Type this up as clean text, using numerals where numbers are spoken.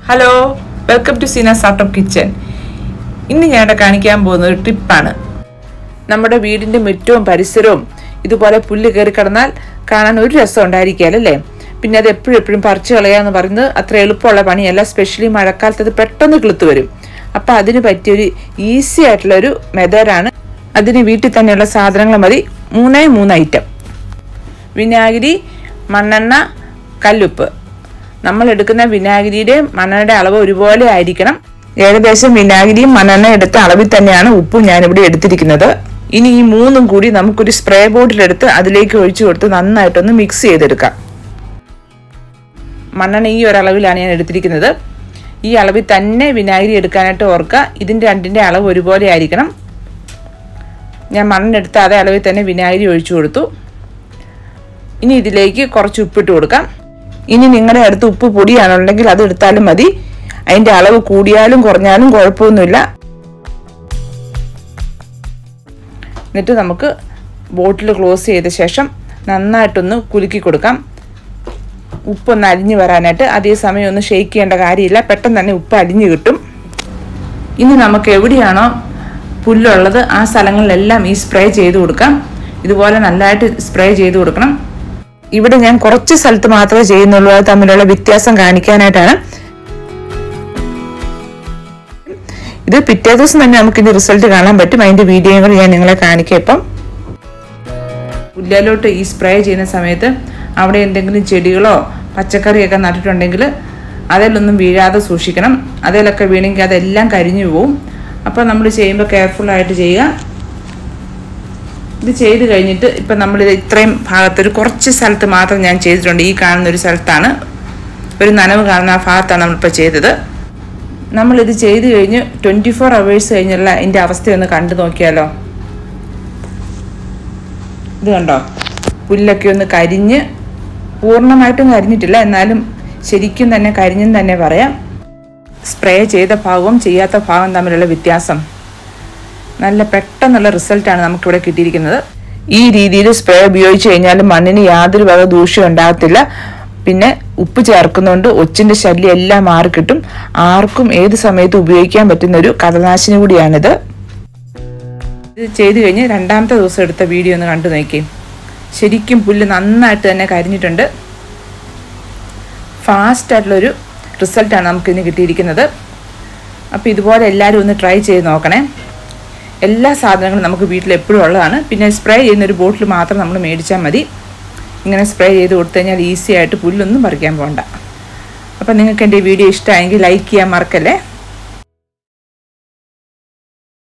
Hello, welcome to Seena's art of kitchen. ഇന്ന് ഞാൻ കാണിക്കാൻ പോകുന്ന ഒരു ടിപ്പാണ്. നമ്മുടെ വീടിൻ്റെ മുറ്റവും പരിസരവും ഇതുപോലെ പുല്ല് കയറി കിടന്നാൽ കാണാൻ ഒരു രസം ഉണ്ടായിരിക്കുകയല്ലേ. പിന്നെ അത് എപ്പോഴും പറിച്ചു കളയാന്ന് പറയുന്നത് അത്ര എളുപ്പമുള്ള പണിയല്ല. സ്പെഷ്യലി മഴക്കാലത്ത് അത് പെട്ടെന്ന് കിളുത്ത് വരും. അപ്പം അതിന് പറ്റിയൊരു ഈസി ആയിട്ടുള്ളൊരു മെത്തേഡാണ്. അതിന് വീട്ടിൽ തന്നെയുള്ള സാധനങ്ങൾ മതി. 3 ഐറ്റം: വിനാഗിരി, മണ്ണെണ്ണ, കല്ലുപ്പ്. നമ്മൾ എടുക്കുന്ന വിനാഗിരിയുടെ മണ്ണെണ്ണയുടെ അളവ് ഒരുപോലെ ആയിരിക്കണം. ഏകദേശം വിനാഗിരിയും മണ്ണെണ്ണ എടുത്ത അളവിൽ തന്നെയാണ് ഉപ്പും ഞാനിവിടെ എടുത്തിരിക്കുന്നത്. ഇനി ഈ മൂന്നും കൂടി നമുക്കൊരു സ്പ്രേ ബോട്ടിലെടുത്ത് അതിലേക്ക് ഒഴിച്ചു കൊടുത്ത് നന്നായിട്ടൊന്ന് മിക്സ് ചെയ്തെടുക്കാം. മണ്ണെണ്ണ ഈ ഒരളവിലാണ് ഞാൻ എടുത്തിരിക്കുന്നത്. ഈ അളവിൽ തന്നെ വിനാഗിരി എടുക്കാനായിട്ട് ഓർക്കുക. ഇതിൻ്റെ രണ്ടിൻ്റെ അളവ് ഒരുപോലെ ആയിരിക്കണം. ഞാൻ മണ്ണെണ്ണ എടുത്ത അതേ അളവിൽ തന്നെ വിനാഗിരി ഒഴിച്ചു കൊടുത്തു. ഇനി ഇതിലേക്ക് കുറച്ച് ഉപ്പിട്ട് കൊടുക്കാം. ഇനി നിങ്ങളുടെ അടുത്ത് ഉപ്പ് പൊടിയാണുണ്ടെങ്കിൽ അത് എടുത്താലും മതി. അതിൻ്റെ അളവ് കൂടിയാലും കുറഞ്ഞാലും കുഴപ്പമൊന്നുമില്ല. എന്നിട്ട് നമുക്ക് ബോട്ടിൽ ക്ലോസ് ചെയ്ത ശേഷം നന്നായിട്ടൊന്ന് കുലുക്കി കൊടുക്കാം. ഉപ്പൊന്ന് അലിഞ്ഞ് വരാനായിട്ട്. അതേസമയം ഒന്ന് ഷെയ്ക്ക് ചെയ്യേണ്ട കാര്യമില്ല, പെട്ടെന്ന് തന്നെ ഉപ്പ് അലിഞ്ഞ് കിട്ടും. ഇനി നമുക്ക് എവിടെയാണോ പുല്ലുള്ളത് ആ സ്ഥലങ്ങളിലെല്ലാം ഈ സ്പ്രേ ചെയ്ത് കൊടുക്കാം. ഇതുപോലെ നല്ലതായിട്ട് സ്പ്രേ ചെയ്ത് കൊടുക്കണം. ഇവിടെ ഞാൻ കുറച്ച് സ്ഥലത്ത് മാത്രമേ ചെയ്യുന്നുള്ളൂ. അത് തമ്മിലുള്ള വ്യത്യാസം കാണിക്കാനായിട്ടാണ്. ഇത് പിറ്റേ ദിവസം തന്നെ നമുക്കിന്റെ റിസൾട്ട് കാണാൻ പറ്റും. അതിന്റെ വീഡിയോകൾ ഞാൻ നിങ്ങളെ കാണിക്കാം. ഇപ്പം പുല്ലിലോട്ട് ഈ സ്പ്രേ ചെയ്യുന്ന സമയത്ത് അവിടെ എന്തെങ്കിലും ചെടികളോ പച്ചക്കറിയൊക്കെ നട്ടിട്ടുണ്ടെങ്കിൽ അതിലൊന്നും വീഴാതെ സൂക്ഷിക്കണം. അതിലൊക്കെ വീണെങ്കിൽ അതെല്ലാം കരിഞ്ഞു പോവും. അപ്പോൾ നമ്മൾ ചെയ്യുമ്പോൾ കെയർഫുള്ളായിട്ട് ചെയ്യുക. ഇത് ചെയ്ത് കഴിഞ്ഞിട്ട് ഇപ്പം നമ്മളിത് ഇത്രയും ഭാഗത്തൊരു കുറച്ച് സ്ഥലത്ത് മാത്രം ഞാൻ ചെയ്തിട്ടുണ്ട്. ഈ കാണുന്നൊരു സ്ഥലത്താണ്, ഒരു നനവ് കാണുന്ന ആ ഭാഗത്താണ് നമ്മളിപ്പോൾ ചെയ്തത്. നമ്മളിത് ചെയ്ത് കഴിഞ്ഞ് 24 hours കഴിഞ്ഞുള്ള അതിൻ്റെ അവസ്ഥയൊന്ന് കണ്ടു നോക്കിയാലോ. ഇത് കണ്ടോ, പുല്ലൊക്കെ ഒന്ന് കരിഞ്ഞ്, പൂർണ്ണമായിട്ടും കരിഞ്ഞിട്ടില്ല, എന്നാലും ശരിക്കും തന്നെ കരിഞ്ഞെന്ന് തന്നെ പറയാം. സ്പ്രേ ചെയ്ത ഭാഗവും ചെയ്യാത്ത ഭാഗം തമ്മിലുള്ള വ്യത്യാസം. നല്ല പെട്ടെന്നുള്ള റിസൾട്ടാണ് നമുക്കിവിടെ കിട്ടിയിരിക്കുന്നത്. ഈ രീതിയിൽ സ്പ്രേ ഉപയോഗിച്ച് കഴിഞ്ഞാൽ മണ്ണിന് യാതൊരു വക ദൂഷ്യം ഉണ്ടാകത്തില്ല. പിന്നെ ഉപ്പ് ചേർക്കുന്നതുകൊണ്ട് ഒച്ചിൻ്റെ ശല്യം എല്ലാം മാറിക്കിട്ടും. ആർക്കും ഏത് സമയത്ത് ഉപയോഗിക്കാൻ പറ്റുന്ന ഒരു കടനാശിനി കൂടിയാണിത്. ഇത് ചെയ്ത് കഴിഞ്ഞ് രണ്ടാമത്തെ ദിവസം എടുത്ത വീഡിയോ ഒന്ന് കണ്ടു നോക്കി. ശരിക്കും പുല്ല് നന്നായിട്ട് തന്നെ കരിഞ്ഞിട്ടുണ്ട്. ഫാസ്റ്റായിട്ടുള്ളൊരു റിസൾട്ടാണ് നമുക്കിന്ന് കിട്ടിയിരിക്കുന്നത്. അപ്പോൾ ഇതുപോലെ എല്ലാവരും ഒന്ന് ട്രൈ ചെയ്ത് നോക്കണേ. എല്ലാ സാധനങ്ങളും നമുക്ക് വീട്ടിൽ എപ്പോഴും ഉള്ളതാണ്. പിന്നെ സ്പ്രേ ചെയ്യുന്നൊരു ബോട്ടിൽ മാത്രം നമ്മൾ മേടിച്ചാൽ മതി. ഇങ്ങനെ സ്പ്രേ ചെയ്ത് കൊടുത്തു കഴിഞ്ഞാൽ ഈസി ആയിട്ട് പുല്ലൊന്നും പറിക്കാൻ പോകണ്ട. അപ്പോൾ നിങ്ങൾക്ക് എൻ്റെ വീഡിയോ ഇഷ്ടമായെങ്കിൽ ലൈക്ക് ചെയ്യാൻ മറക്കല്ലേ.